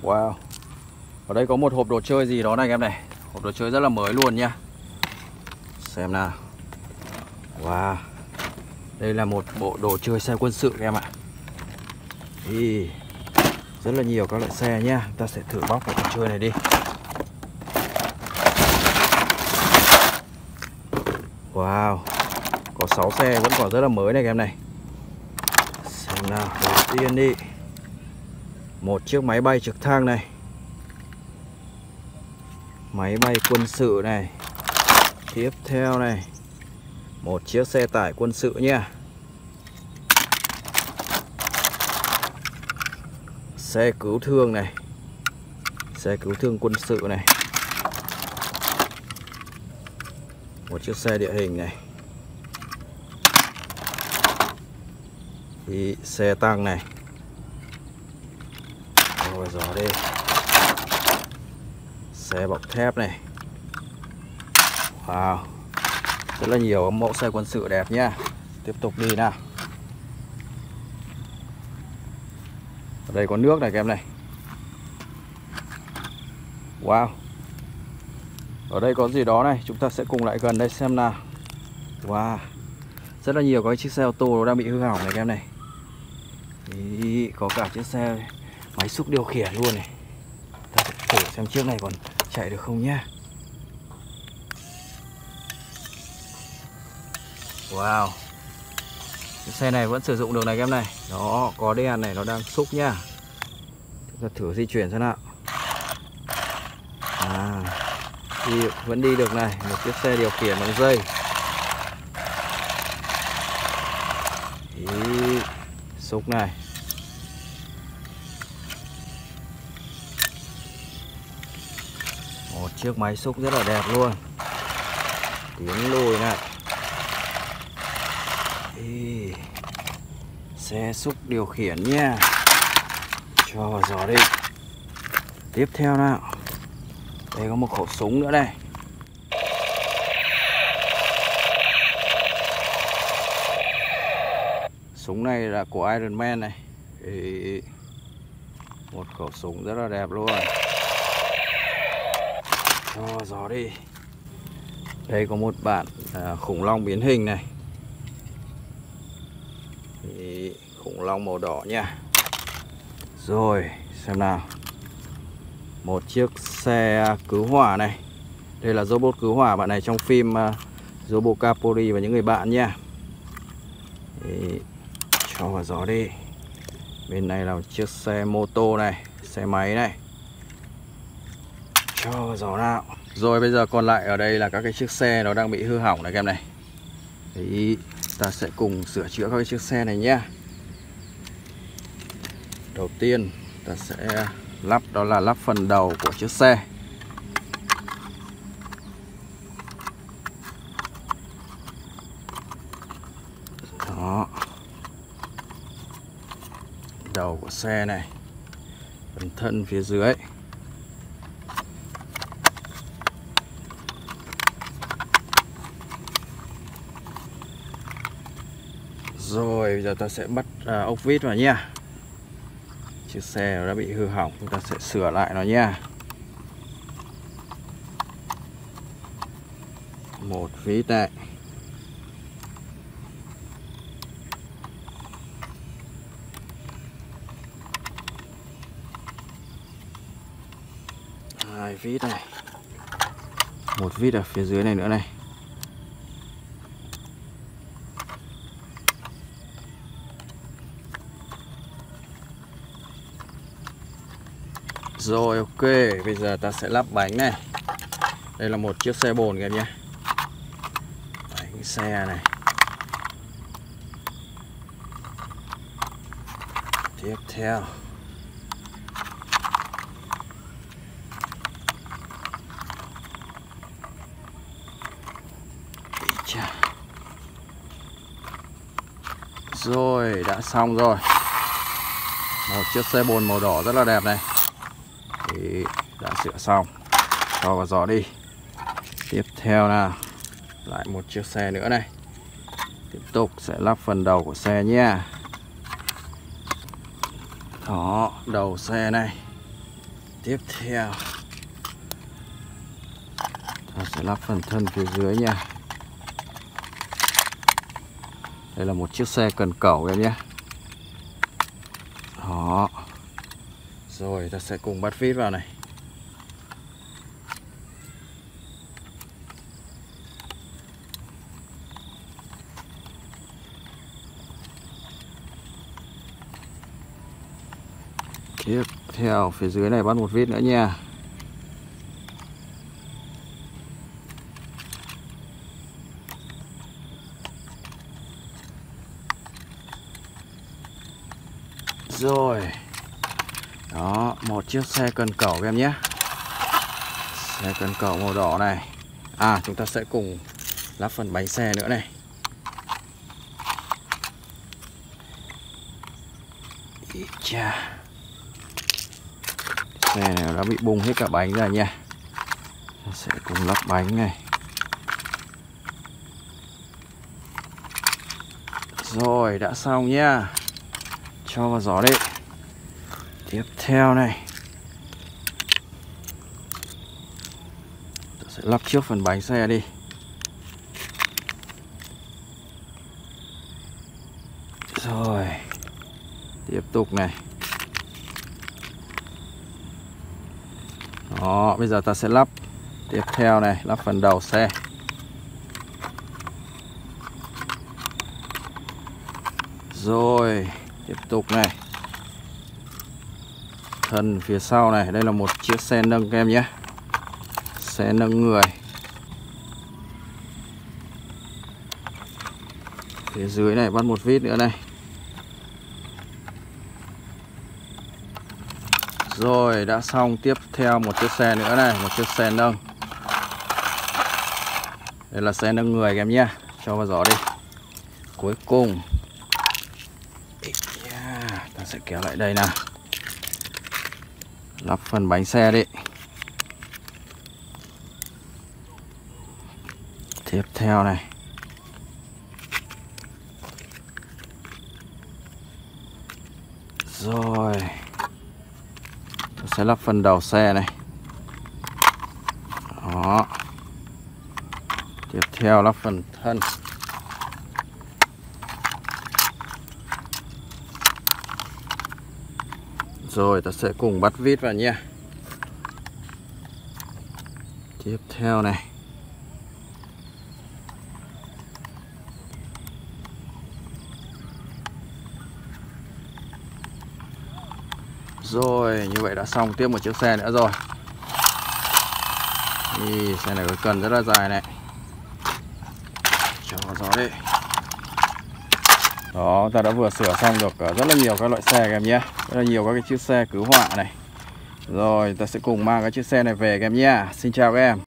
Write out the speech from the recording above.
Wow. Ở đây có một hộp đồ chơi gì đó này em này. Hộp đồ chơi rất là mới luôn nha. Xem nào. Wow. Đây là một bộ đồ chơi xe quân sự em ạ. Ý, rất là nhiều các loại xe nhá. Chúng ta sẽ thử bóc cái đồ chơi này đi. Wow. Có 6 xe vẫn còn rất là mới này em này. Xem nào, đầu tiên đi. Một chiếc máy bay trực thăng này. Máy bay quân sự này. Tiếp theo này, một chiếc xe tải quân sự nha. Xe cứu thương này. Xe cứu thương quân sự này. Một chiếc xe địa hình này. Thì xe tăng này. Rồi gió đi. Xe bọc thép này. Wow. Rất là nhiều mẫu xe quân sự đẹp nhá. Tiếp tục đi nào. Ở đây có nước này các em này. Wow. Ở đây có gì đó này. Chúng ta sẽ cùng lại gần đây xem nào. Wow. Rất là nhiều các chiếc xe ô tô đang bị hư hỏng này các em này. Ý, có cả chiếc xe máy xúc điều khiển luôn này. Ta sẽ thử xem chiếc này còn chạy được không nhá. Wow. Cái xe này vẫn sử dụng được này các em này. Đó, có đèn này, nó đang xúc nhá. Chúng ta thử di chuyển xem nào. Vẫn đi được này. Một chiếc xe điều khiển bằng dây. Xúc này. Một chiếc máy xúc rất là đẹp luôn. Tiến lùi này. Xe xúc điều khiển nha. Cho vào gió đi. Tiếp theo nào. Đây có một khẩu súng nữa đây. Súng này là của Iron Man này. Một khẩu súng rất là đẹp luôn. Cho gió đi. Đây có một bản khủng long biến hình này. Khủng long màu đỏ nha. Rồi xem nào. Một chiếc xe cứu hỏa này. Đây là robot cứu hỏa bạn này trong phim Robocop và những người bạn nha. Cho vào gió đi. Bên này là một chiếc xe mô tô này. Xe máy này. Cho vào gió nào. Rồi bây giờ còn lại ở đây là các cái chiếc xe nó đang bị hư hỏng này các em này. Đấy, ta sẽ cùng sửa chữa các cái chiếc xe này nhé. Đầu tiên ta sẽ lắp, đó là lắp phần đầu của chiếc xe. Đó. Đầu của xe này. Phần thân phía dưới. Rồi bây giờ ta sẽ bắt ốc vít vào nha. Chiếc xe nó đã bị hư hỏng, chúng ta sẽ sửa lại nó nha. Một vít này. Hai vít này. Một vít ở phía dưới này nữa này. Rồi ok, bây giờ ta sẽ lắp bánh này. Đây là một chiếc xe bồn kìa nhé. Bánh xe này. Tiếp theo. Rồi, đã xong rồi. Một chiếc xe bồn màu đỏ rất là đẹp này. Thì đã sửa xong. Cho vào gió đi. Tiếp theo nào. Lại một chiếc xe nữa này. Tiếp tục sẽ lắp phần đầu của xe nha. Đó, đầu xe này. Tiếp theo ta sẽ lắp phần thân phía dưới nha. Đây là một chiếc xe cần cẩu em nhé. Đó. Rồi ta sẽ cùng bắt vít vào này. Tiếp theo phía dưới này bắt một vít nữa nha. Rồi. Đó, một chiếc xe cần cẩu các em nhé. Xe cần cẩu màu đỏ này. Chúng ta sẽ cùng lắp phần bánh xe nữa này. Chà. Xe này đã bị bung hết cả bánh ra nha. Ta sẽ cùng lắp bánh này. Rồi, đã xong nhá. Cho vào gió đi. Tiếp theo này, ta sẽ lắp trước phần bánh xe đi. Rồi, tiếp tục này. Đó, bây giờ ta sẽ lắp tiếp theo này, lắp phần đầu xe. Rồi, tiếp tục này. Thân phía sau này, đây là một chiếc xe nâng các em nhé. Xe nâng người. Phía dưới này bắt một vít nữa này. Rồi, đã xong. Tiếp theo một chiếc xe nữa này, một chiếc xe nâng. Đây là xe nâng người các em nhé. Cho vào gió đi. Cuối cùng ta sẽ kéo lại đây nào. Lắp phần bánh xe đi. Tiếp theo này. Rồi, ta sẽ lắp phần đầu xe này. Đó. Tiếp theo lắp phần thân. Rồi ta sẽ cùng bắt vít vào nha. Tiếp theo này. Rồi, như vậy đã xong tiếp một chiếc xe nữa rồi. Xe này có cần rất là dài này. Cho vào gió đi. Đó, ta đã vừa sửa xong được rất là nhiều các loại xe các em nhé. Rất là nhiều các cái chiếc xe cứu hỏa này. Rồi, ta sẽ cùng mang cái chiếc xe này về các em nhé. Xin chào các em.